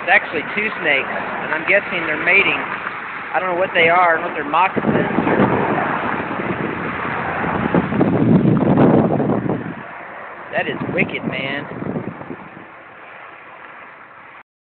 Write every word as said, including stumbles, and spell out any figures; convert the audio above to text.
actually two snakes, and I'm guessing they're mating. I don't know what they are. I don't know if they're moccasins or... That is wicked, man.